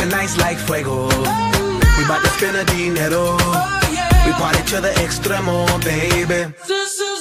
tonight's like fuego. We bout to spend the dinero. We party to the extremo, baby.